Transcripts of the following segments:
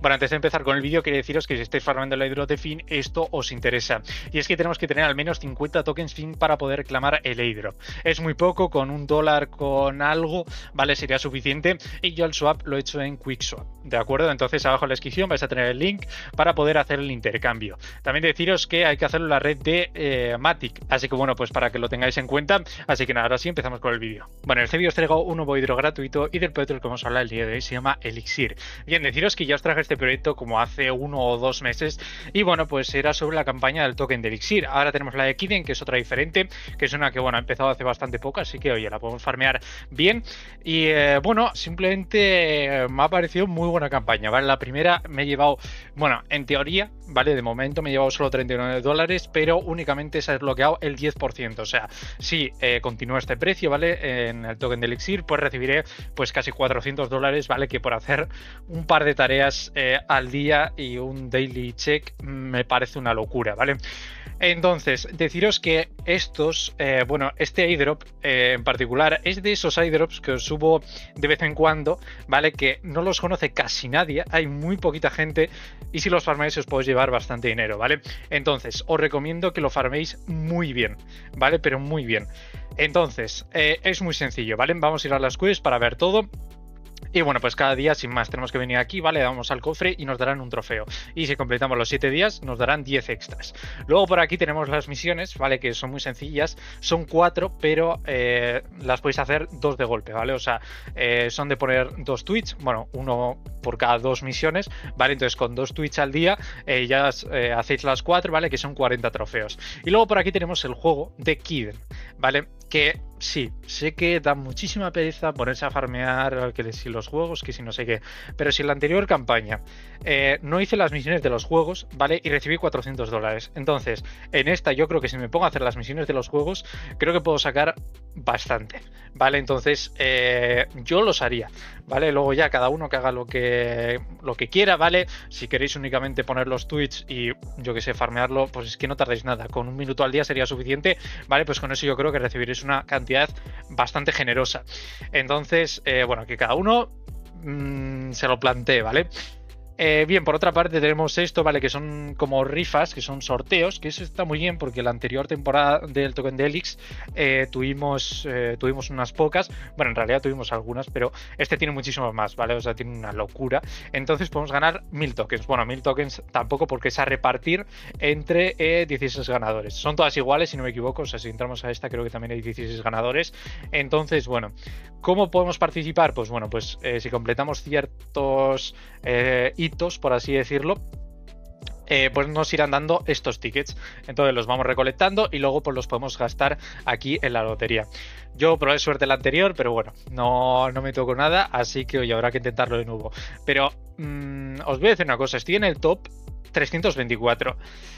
Bueno, antes de empezar con el vídeo, quería deciros que si estáis farmando el airdrop de Fin, esto os interesa. Y es que tenemos que tener al menos 50 tokens Fin para poder reclamar el airdrop. Es muy poco, con $1, con algo, ¿vale? Sería suficiente. Y yo el swap lo he hecho en QuickSwap, ¿de acuerdo? Entonces abajo en la descripción vais a tener el link para poder hacer el intercambio. También deciros que hay que hacerlo en la red de Matic. Así que bueno, pues para que lo tengáis en cuenta. Así que nada, ahora sí empezamos con el vídeo. Bueno, en este vídeo os traigo un nuevo airdrop gratuito y del proyecto del que vamos a hablar el día de hoy se llama Elixir. Bien, deciros que ya os traje este proyecto como hace 1 o 2 meses y bueno, pues era sobre la campaña del token de Elixir. Ahora tenemos la de Kiden, que es otra diferente, que es una que bueno, ha empezado hace bastante poco, así que oye, la podemos farmear bien y bueno, simplemente me ha parecido muy buena campaña, ¿vale? La primera me he llevado, bueno, en teoría, ¿vale? De momento me he llevado solo $39, pero únicamente se ha desbloqueado el 10%, o sea, si continúa este precio, ¿vale? En el token de Elixir, pues recibiré pues casi $400, ¿vale? Que por hacer un par de tareas al día y un daily check me parece una locura, ¿vale? Entonces, deciros que estos, bueno, este airdrop en particular es de esos airdrops que os subo de vez en cuando, ¿vale? Que no los conoce casi nadie, hay muy poquita gente y si los farméis os podéis llevar bastante dinero, ¿vale? Entonces, os recomiendo que lo farméis muy bien, ¿vale? Pero muy bien. Entonces, es muy sencillo, ¿vale? Vamos a ir a las quests para ver todo. Y bueno, pues cada día sin más tenemos que venir aquí, ¿vale? Damos al cofre y nos darán un trofeo. Y si completamos los 7 días nos darán 10 extras. Luego por aquí tenemos las misiones, ¿vale? Que son muy sencillas. Son 4, pero las podéis hacer 2 de golpe, ¿vale? O sea, son de poner 2 tweets, bueno, uno por cada 2 misiones, ¿vale? Entonces con 2 tweets al día ya hacéis las 4, ¿vale? Que son 40 trofeos. Y luego por aquí tenemos el juego de Kiden, ¿vale? Que sí, sé que da muchísima pereza ponerse a farmear, que si los juegos, que si no sé qué, pero si en la anterior campaña no hice las misiones de los juegos, ¿vale? Y recibí $400. Entonces, en esta yo creo que si me pongo a hacer las misiones de los juegos, creo que puedo sacar bastante, ¿vale? Entonces, yo los haría, ¿vale? Luego ya cada uno que haga lo que quiera, ¿vale? Si queréis únicamente poner los tweets y yo que sé, farmearlo, pues es que no tardáis nada, con 1 minuto al día sería suficiente, ¿vale? Pues con eso yo creo que recibiréis una cantidad bastante generosa. Entonces, bueno, que cada uno se lo plantee, ¿vale? Bien, por otra parte tenemos esto, ¿vale? Que son como rifas, que son sorteos, que eso está muy bien porque la anterior temporada del token de Elix tuvimos unas pocas, bueno, en realidad tuvimos algunas, pero este tiene muchísimos más, ¿vale? O sea, tiene una locura. Entonces podemos ganar 1000 tokens. Bueno, 1000 tokens tampoco porque es a repartir entre 16 ganadores. Son todas iguales, si no me equivoco, o sea, si entramos a esta creo que también hay 16 ganadores. Entonces, bueno, ¿cómo podemos participar? Pues bueno, pues si completamos ciertos hitos, por así decirlo, pues nos irán dando estos tickets. Entonces los vamos recolectando y luego pues los podemos gastar aquí en la lotería. Yo probé suerte la anterior, pero bueno, no me tocó nada, así que hoy habrá que intentarlo de nuevo. Pero os voy a decir una cosa, estoy en el top 324.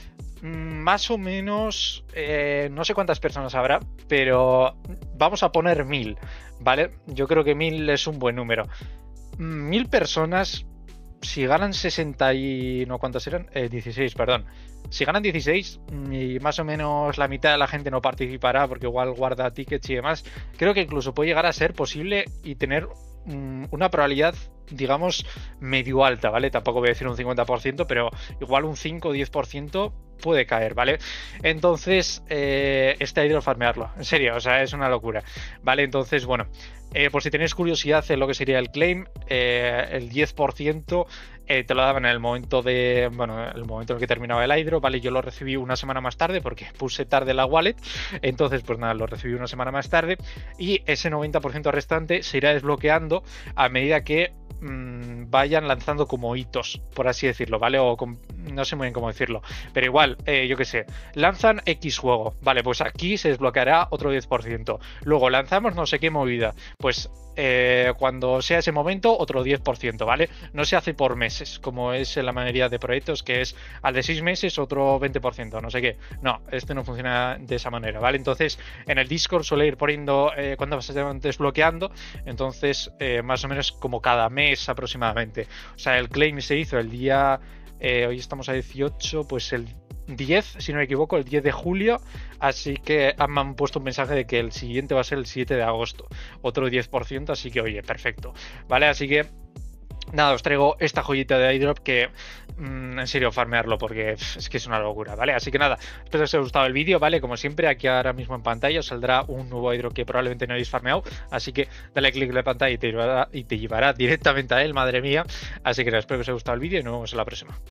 Más o menos, no sé cuántas personas habrá, pero vamos a poner 1000, ¿vale? Yo creo que 1000 es un buen número. 1000 personas, si ganan 60 y... no, ¿cuántas eran? 16, perdón. Si ganan 16 y más o menos la mitad de la gente no participará porque igual guarda tickets y demás, creo que incluso puede llegar a ser posible y tener una probabilidad, digamos, medio alta, ¿vale? Tampoco voy a decir un 50%, pero igual un 5 o 10% puede caer, ¿vale? Entonces, este airdrop farmearlo, en serio, o sea, es una locura, ¿vale? Entonces, bueno, por si tenéis curiosidad en lo que sería el claim, el 10% te lo daban en el momento de, bueno, el momento en el que terminaba el airdrop, ¿vale? Yo lo recibí una semana más tarde porque puse tarde la wallet, entonces pues nada, lo recibí una semana más tarde y ese 90% restante se irá desbloqueando a medida que vayan lanzando como hitos, por así decirlo, ¿vale? O no sé muy bien cómo decirlo, pero igual, yo qué sé, lanzan X juego, ¿vale? Pues aquí se desbloqueará otro 10%. Luego lanzamos no sé qué movida, pues cuando sea ese momento otro 10%, ¿vale? No se hace por meses, como es en la mayoría de proyectos, que es al de 6 meses otro 20%, no sé qué. No, este no funciona de esa manera, ¿vale? Entonces, en el Discord suele ir poniendo cuando se van desbloqueando, entonces más o menos como cada mes aproximadamente. O sea, el claim se hizo el día... hoy estamos a 18, pues el 10, si no me equivoco, el 10 de julio, así que me han puesto un mensaje de que el siguiente va a ser el 7 de agosto, otro 10%, así que oye, perfecto, ¿vale? Así que nada, os traigo esta joyita de airdrop que en serio farmearlo porque es que es una locura, ¿vale? Así que nada, espero que os haya gustado el vídeo, ¿vale? Como siempre, aquí ahora mismo en pantalla os saldrá un nuevo airdrop que probablemente no habéis farmeado, así que dale clic en la pantalla y te llevará directamente a él, madre mía. Así que nada, espero que os haya gustado el vídeo y nos vemos en la próxima.